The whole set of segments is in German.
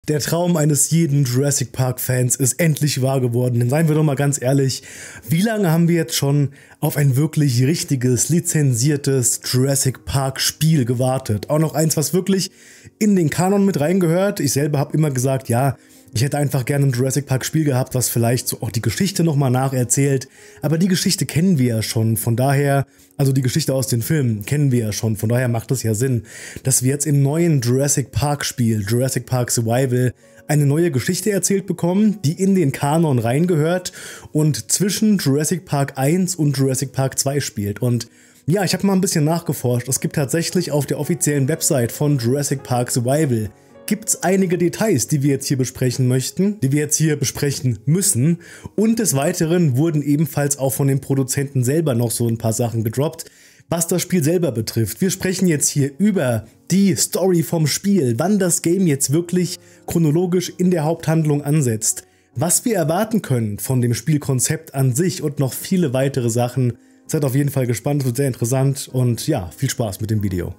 Der Traum eines jeden Jurassic Park-Fans ist endlich wahr geworden. Denn seien wir doch mal ganz ehrlich, wie lange haben wir jetzt schon auf ein wirklich richtiges, lizenziertes Jurassic Park-Spiel gewartet? Auch noch eins, was wirklich in den Kanon mit reingehört. Ich selber habe immer gesagt, ja, ich hätte einfach gerne ein Jurassic Park Spiel gehabt, was vielleicht so auch die Geschichte nochmal nacherzählt. Aber die Geschichte kennen wir ja schon, von daher, also die Geschichte aus den Filmen kennen wir ja schon, von daher macht es ja Sinn, dass wir jetzt im neuen Jurassic Park Spiel, Jurassic Park Survival, eine neue Geschichte erzählt bekommen, die in den Kanon reingehört und zwischen Jurassic Park 1 und Jurassic Park 2 spielt. Und ja, ich habe mal ein bisschen nachgeforscht. Es gibt tatsächlich auf der offiziellen Website von Jurassic Park Survival gibt's einige Details, die wir jetzt hier besprechen möchten, die wir jetzt hier besprechen müssen. Und des Weiteren wurden ebenfalls auch von den Produzenten selber noch so ein paar Sachen gedroppt, was das Spiel selber betrifft. Wir sprechen jetzt hier über die Story vom Spiel, wann das Game jetzt wirklich chronologisch in der Haupthandlung ansetzt, was wir erwarten können von dem Spielkonzept an sich und noch viele weitere Sachen. Seid auf jeden Fall gespannt, es wird sehr interessant und ja, viel Spaß mit dem Video.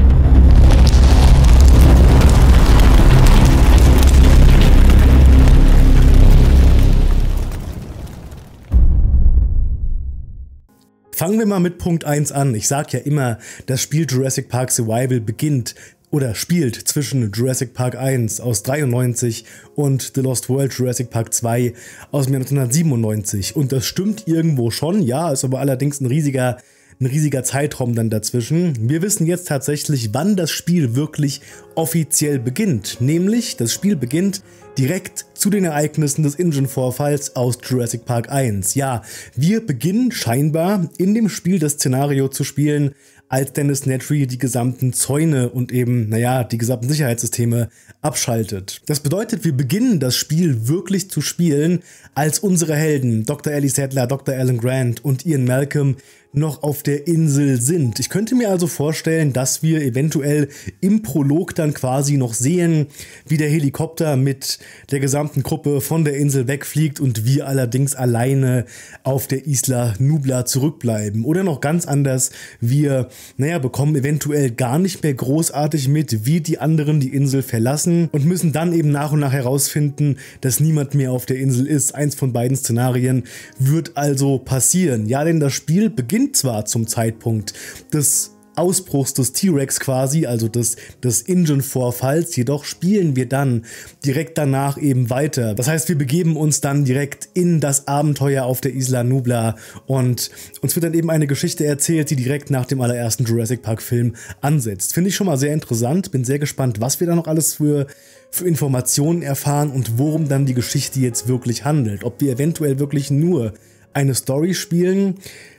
Fangen wir mal mit Punkt 1 an. Ich sag ja immer, das Spiel Jurassic Park Survival beginnt oder spielt zwischen Jurassic Park 1 aus 93 und The Lost World Jurassic Park 2 aus dem Jahr 1997. Und das stimmt irgendwo schon, ja, ist aber allerdings ein riesiger Zeitraum dann dazwischen. Wir wissen jetzt tatsächlich, wann das Spiel wirklich offiziell beginnt. Nämlich, das Spiel beginnt direkt zu den Ereignissen des InGen-Vorfalls aus Jurassic Park 1. Ja, wir beginnen scheinbar in dem Spiel das Szenario zu spielen, als Dennis Nedry die gesamten Zäune und eben, naja, die gesamten Sicherheitssysteme abschaltet. Das bedeutet, wir beginnen das Spiel wirklich zu spielen, als unsere Helden Dr. Ellie Sattler, Dr. Alan Grant und Ian Malcolm noch auf der Insel sind. Ich könnte mir also vorstellen, dass wir eventuell im Prolog dann quasi noch sehen, wie der Helikopter mit der gesamten Gruppe von der Insel wegfliegt und wir allerdings alleine auf der Isla Nublar zurückbleiben. Oder noch ganz anders, wir, bekommen eventuell gar nicht mehr großartig mit, wie die anderen die Insel verlassen und müssen dann eben nach und nach herausfinden, dass niemand mehr auf der Insel ist. Eins von beiden Szenarien wird also passieren. Ja, denn das Spiel beginnt zwar zum Zeitpunkt des Ausbruchs des T-Rex quasi, also des InGen-Vorfalls, jedoch spielen wir dann direkt danach eben weiter. Das heißt, wir begeben uns dann direkt in das Abenteuer auf der Isla Nublar und uns wird dann eben eine Geschichte erzählt, die direkt nach dem allerersten Jurassic Park Film ansetzt. Finde ich schon mal sehr interessant, bin sehr gespannt, was wir da noch alles für Informationen erfahren und worum dann die Geschichte jetzt wirklich handelt. Ob wir eventuell wirklich nur eine Story spielen,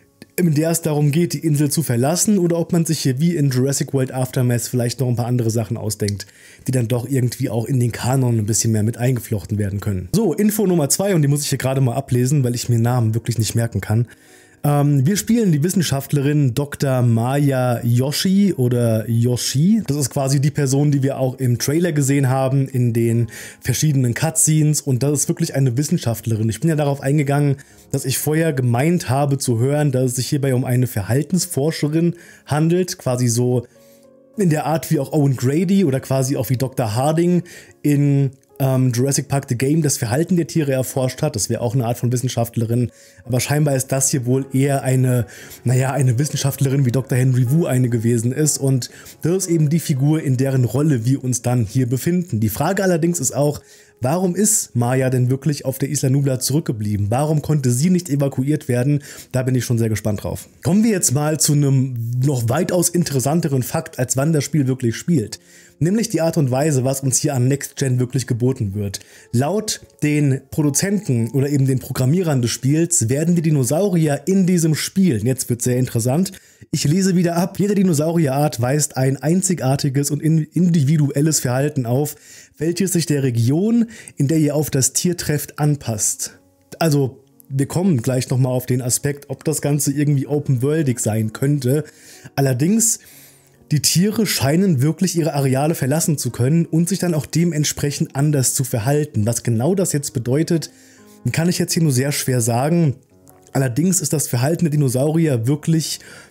in der es darum geht, die Insel zu verlassen, oder ob man sich hier wie in Jurassic World Aftermath vielleicht noch ein paar andere Sachen ausdenkt, die dann doch irgendwie auch in den Kanon ein bisschen mehr mit eingeflochten werden können. So, Info Nummer 2, und die muss ich hier gerade mal ablesen, weil ich mir Namen wirklich nicht merken kann. Wir spielen die Wissenschaftlerin Dr. Maya Yoshi oder Yoshi. Das ist quasi die Person, die wir auch im Trailer gesehen haben, in den verschiedenen Cutscenes. Und das ist wirklich eine Wissenschaftlerin. Ich bin ja darauf eingegangen, dass ich vorher gemeint habe zu hören, dass es sich hierbei um eine Verhaltensforscherin handelt. Quasi so in der Art wie auch Owen Grady oder quasi auch wie Dr. Harding in Jurassic Park The Game das Verhalten der Tiere erforscht hat. Das wäre auch eine Art von Wissenschaftlerin. Aber scheinbar ist das hier wohl eher eine Wissenschaftlerin, wie Dr. Henry Wu eine gewesen ist. Und das ist eben die Figur, in deren Rolle wir uns dann hier befinden. Die Frage allerdings ist auch, warum ist Maya denn wirklich auf der Isla Nublar zurückgeblieben? Warum konnte sie nicht evakuiert werden? Da bin ich schon sehr gespannt drauf. Kommen wir jetzt mal zu einem noch weitaus interessanteren Fakt, als wann das Spiel wirklich spielt. Nämlich die Art und Weise, was uns hier an Next Gen wirklich geboten wird. Laut den Produzenten oder eben den Programmierern des Spiels werden die Dinosaurier in diesem Spiel, jetzt wird sehr interessant, ich lese wieder ab, jede Dinosaurierart weist ein einzigartiges und individuelles Verhalten auf, welches sich der Region, in der ihr auf das Tier trefft, anpasst. Also, wir kommen gleich nochmal auf den Aspekt, ob das Ganze irgendwie open-worldig sein könnte. Allerdings, die Tiere scheinen wirklich ihre Areale verlassen zu können und sich dann auch dementsprechend anders zu verhalten. Was genau das jetzt bedeutet, kann ich jetzt hier nur sehr schwer sagen. Allerdings ist das Verhalten der Dinosaurier wirklich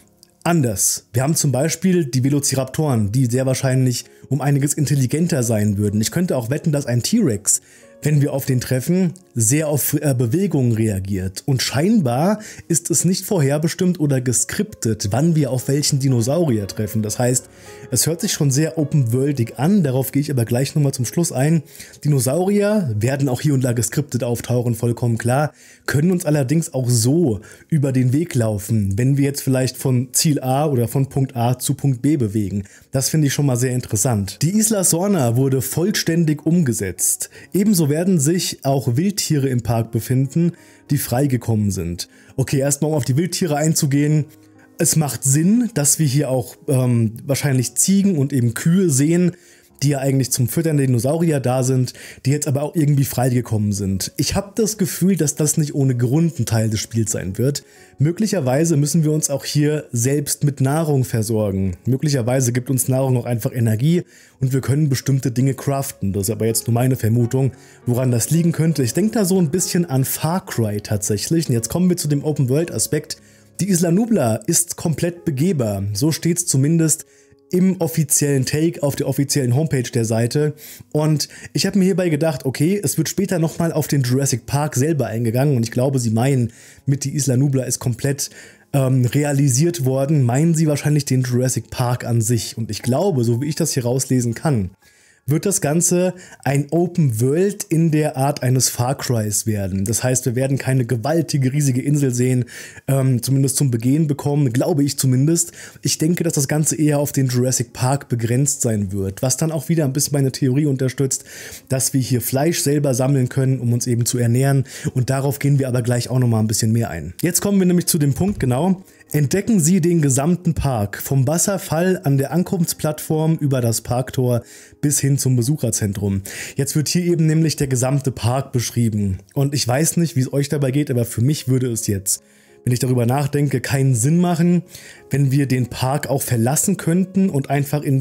anders. Wir haben zum Beispiel die Velociraptoren, die sehr wahrscheinlich um einiges intelligenter sein würden. Ich könnte auch wetten, dass ein T-Rex, wenn wir auf den treffen, sehr auf Bewegungen reagiert. Und scheinbar ist es nicht vorherbestimmt oder geskriptet, wann wir auf welchen Dinosaurier treffen. Das heißt, es hört sich schon sehr open-worldig an, darauf gehe ich aber gleich nochmal zum Schluss ein. Dinosaurier werden auch hier und da geskriptet auftauchen, vollkommen klar, können uns allerdings auch so über den Weg laufen, wenn wir jetzt vielleicht von Ziel A oder von Punkt A zu Punkt B bewegen. Das finde ich schon mal sehr interessant. Die Isla Sorna wurde vollständig umgesetzt. Ebenso werden sich auch Wildtiere im Park befinden, die freigekommen sind. Okay, erstmal um auf die Wildtiere einzugehen. Es macht Sinn, dass wir hier auch wahrscheinlich Ziegen und eben Kühe sehen, die ja eigentlich zum Füttern der Dinosaurier da sind, die jetzt aber auch irgendwie freigekommen sind. Ich habe das Gefühl, dass das nicht ohne Grund ein Teil des Spiels sein wird. Möglicherweise müssen wir uns auch hier selbst mit Nahrung versorgen. Möglicherweise gibt uns Nahrung auch einfach Energie und wir können bestimmte Dinge craften. Das ist aber jetzt nur meine Vermutung, woran das liegen könnte. Ich denke da so ein bisschen an Far Cry tatsächlich. Und jetzt kommen wir zu dem Open-World-Aspekt. Die Isla Nublar ist komplett begehbar. So steht es zumindest im offiziellen Take auf der offiziellen Homepage der Seite. Und ich habe mir hierbei gedacht, okay, es wird später nochmal auf den Jurassic Park selber eingegangen und ich glaube, sie meinen mit die Isla Nublar ist komplett realisiert worden, meinen sie wahrscheinlich den Jurassic Park an sich. Und ich glaube, so wie ich das hier rauslesen kann, wird das Ganze ein Open World in der Art eines Far Crys werden. Das heißt, wir werden keine gewaltige, riesige Insel sehen, zumindest zum Begehen bekommen, glaube ich zumindest. Ich denke, dass das Ganze eher auf den Jurassic Park begrenzt sein wird, was dann auch wieder ein bisschen meine Theorie unterstützt, dass wir hier Fleisch selber sammeln können, um uns eben zu ernähren, und darauf gehen wir aber gleich auch nochmal ein bisschen mehr ein. Jetzt kommen wir nämlich zu dem Punkt, genau. Entdecken Sie den gesamten Park, vom Wasserfall an der Ankunftsplattform über das Parktor bis hin zum Besucherzentrum. Jetzt wird hier eben nämlich der gesamte Park beschrieben. Und ich weiß nicht, wie es euch dabei geht, aber für mich würde es jetzt, wenn ich darüber nachdenke, keinen Sinn machen, wenn wir den Park auch verlassen könnten und einfach in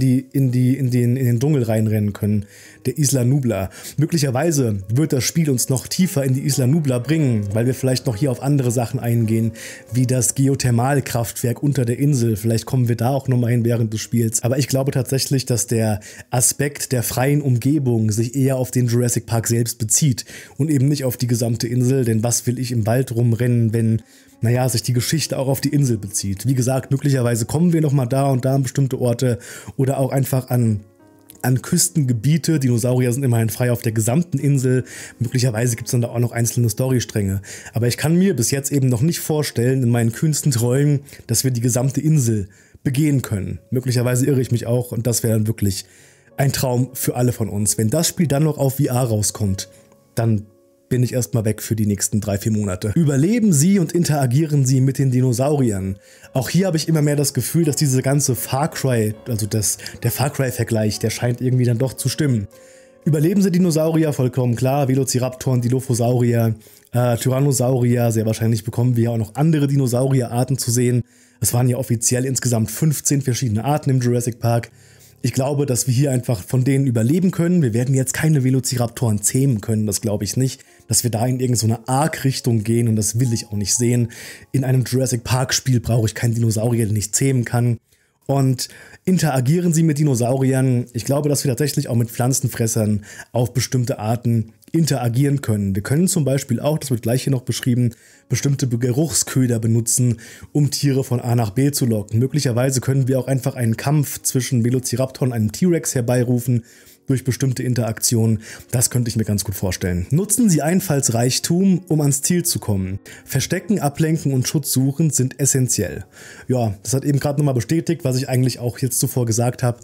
den Dschungel reinrennen können, der Isla Nublar. Möglicherweise wird das Spiel uns noch tiefer in die Isla Nublar bringen, weil wir vielleicht noch hier auf andere Sachen eingehen, wie das Geothermalkraftwerk unter der Insel. Vielleicht kommen wir da auch nochmal hin während des Spiels. Aber ich glaube tatsächlich, dass der Aspekt der freien Umgebung sich eher auf den Jurassic Park selbst bezieht und eben nicht auf die gesamte Insel, denn was will ich im Wald rumrennen, wenn sich die Geschichte auch auf die Insel bezieht. Wie gesagt, möglicherweise kommen wir nochmal da und da an bestimmte Orte oder auch einfach an Küstengebiete. Dinosaurier sind immerhin frei auf der gesamten Insel. Möglicherweise gibt es dann da auch noch einzelne Storystränge. Aber ich kann mir bis jetzt eben noch nicht vorstellen, in meinen kühnsten Träumen, dass wir die gesamte Insel begehen können. Möglicherweise irre ich mich auch und das wäre dann wirklich ein Traum für alle von uns. Wenn das Spiel dann noch auf VR rauskommt, dann bin ich erstmal weg für die nächsten 3-4 Monate. Überleben Sie und interagieren Sie mit den Dinosauriern. Auch hier habe ich immer mehr das Gefühl, dass diese ganze Far Cry, also der Far Cry-Vergleich, der scheint irgendwie dann doch zu stimmen. Überleben Sie Dinosaurier, vollkommen klar, Velociraptoren, Dilophosaurier, Tyrannosaurier, sehr wahrscheinlich bekommen wir ja auch noch andere Dinosaurierarten zu sehen. Es waren ja offiziell insgesamt 15 verschiedene Arten im Jurassic Park. Ich glaube, dass wir hier einfach von denen überleben können. Wir werden jetzt keine Velociraptoren zähmen können, das glaube ich nicht. Dass wir da in irgendeine Arc-Richtung gehen, und das will ich auch nicht sehen. In einem Jurassic Park-Spiel brauche ich keinen Dinosaurier, den ich zähmen kann. Und interagieren Sie mit Dinosauriern. Ich glaube, dass wir tatsächlich auch mit Pflanzenfressern auf bestimmte Arten interagieren können. Wir können zum Beispiel auch, das wird gleich hier noch beschrieben, bestimmte Geruchsköder benutzen, um Tiere von A nach B zu locken. Möglicherweise können wir auch einfach einen Kampf zwischen Velociraptor und einem T-Rex herbeirufen durch bestimmte Interaktionen. Das könnte ich mir ganz gut vorstellen. Nutzen Sie Einfallsreichtum, um ans Ziel zu kommen. Verstecken, Ablenken und Schutz suchen sind essentiell. Ja, das hat eben gerade nochmal bestätigt, was ich eigentlich auch jetzt zuvor gesagt habe.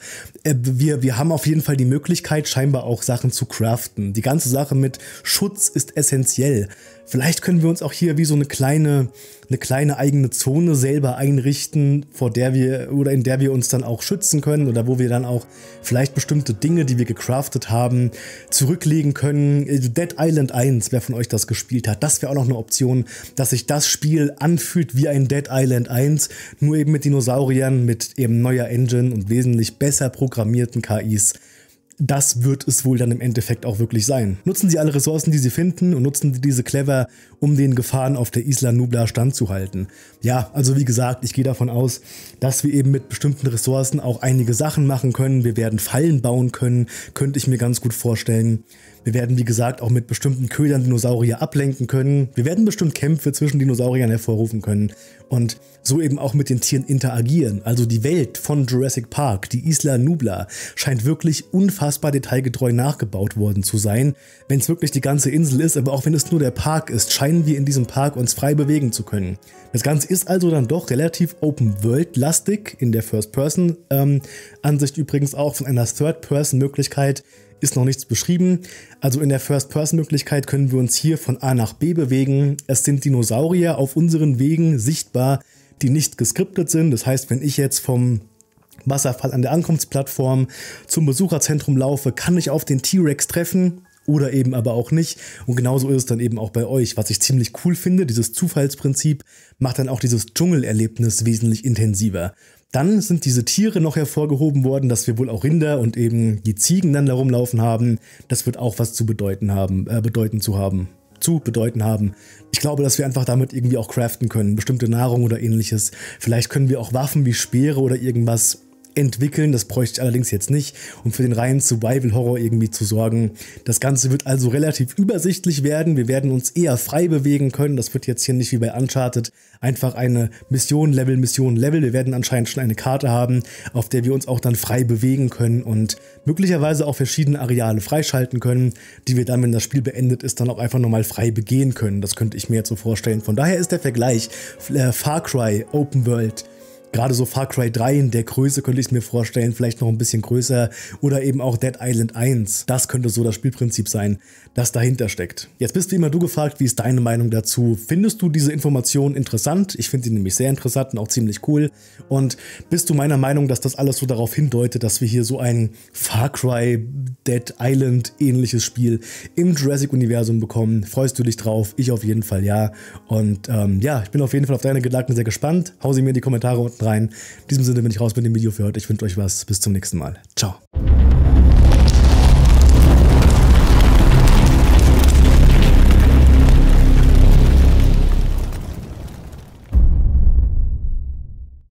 Wir haben auf jeden Fall die Möglichkeit, scheinbar auch Sachen zu craften. Die ganze Sache mit Schutz ist essentiell. Vielleicht können wir uns auch hier wie so eine kleine eigene Zone selber einrichten, in der wir uns dann auch schützen können oder wo wir dann auch vielleicht bestimmte Dinge, die wir gecraftet haben, zurücklegen können. Dead Island 1, wer von euch das gespielt hat, das wäre auch noch eine Option, dass sich das Spiel anfühlt wie ein Dead Island 1, nur eben mit Dinosauriern, mit eben neuer Engine und wesentlich besser programmierten KIs. das wird es wohl dann im Endeffekt auch wirklich sein. Nutzen Sie alle Ressourcen, die Sie finden und nutzen Sie diese clever, um den Gefahren auf der Isla Nublar standzuhalten. Ja, also wie gesagt, ich gehe davon aus, dass wir eben mit bestimmten Ressourcen auch einige Sachen machen können. Wir werden Fallen bauen können, könnte ich mir ganz gut vorstellen. Wir werden, wie gesagt, auch mit bestimmten Ködern Dinosaurier ablenken können. Wir werden bestimmt Kämpfe zwischen Dinosauriern hervorrufen können und so eben auch mit den Tieren interagieren. Also die Welt von Jurassic Park, die Isla Nublar, scheint wirklich unfassbar detailgetreu nachgebaut worden zu sein. Wenn es wirklich die ganze Insel ist, aber auch wenn es nur der Park ist, scheinen wir in diesem Park uns frei bewegen zu können. Das Ganze ist also dann doch relativ Open-World-lastig, in der First-Person-Ansicht übrigens auch. Von einer Third-Person-Möglichkeit ist noch nichts beschrieben. Also in der First-Person-Möglichkeit können wir uns hier von A nach B bewegen. Es sind Dinosaurier auf unseren Wegen sichtbar, die nicht geskriptet sind. Das heißt, wenn ich jetzt vom Wasserfall an der Ankunftsplattform zum Besucherzentrum laufe, kann ich auf den T-Rex treffen oder eben aber auch nicht. Und genauso ist es dann eben auch bei euch. Was ich ziemlich cool finde, dieses Zufallsprinzip macht dann auch dieses Dschungelerlebnis wesentlich intensiver. Dann sind diese Tiere noch hervorgehoben worden, dass wir wohl auch Rinder und eben die Ziegen dann da rumlaufen haben. Das wird auch was zu bedeuten haben. Ich glaube, dass wir einfach damit irgendwie auch craften können. Bestimmte Nahrung oder ähnliches. Vielleicht können wir auch Waffen wie Speere oder irgendwas entwickeln, das bräuchte ich allerdings jetzt nicht, um für den reinen Survival-Horror irgendwie zu sorgen. Das Ganze wird also relativ übersichtlich werden, wir werden uns eher frei bewegen können, das wird jetzt hier nicht wie bei Uncharted einfach eine Mission, Level, wir werden anscheinend schon eine Karte haben, auf der wir uns auch dann frei bewegen können und möglicherweise auch verschiedene Areale freischalten können, die wir dann, wenn das Spiel beendet ist, dann auch einfach nochmal frei begehen können, das könnte ich mir jetzt so vorstellen. Von daher ist der Vergleich Far Cry Open World, gerade so Far Cry 3 in der Größe könnte ich es mir vorstellen, vielleicht noch ein bisschen größer oder eben auch Dead Island 1. Das könnte so das Spielprinzip sein, das dahinter steckt. Jetzt bist wie immer du gefragt, wie ist deine Meinung dazu? Findest du diese Informationen interessant? Ich finde sie nämlich sehr interessant und auch ziemlich cool. Und bist du meiner Meinung, dass das alles so darauf hindeutet, dass wir hier so ein Far Cry, Dead Island ähnliches Spiel im Jurassic-Universum bekommen? Freust du dich drauf? Ich auf jeden Fall ja. Und ja, ich bin auf jeden Fall auf deine Gedanken sehr gespannt. Hau sie mir in die Kommentare unten rein. In diesem Sinne bin ich raus mit dem Video für heute. Ich wünsche euch was. Bis zum nächsten Mal. Ciao.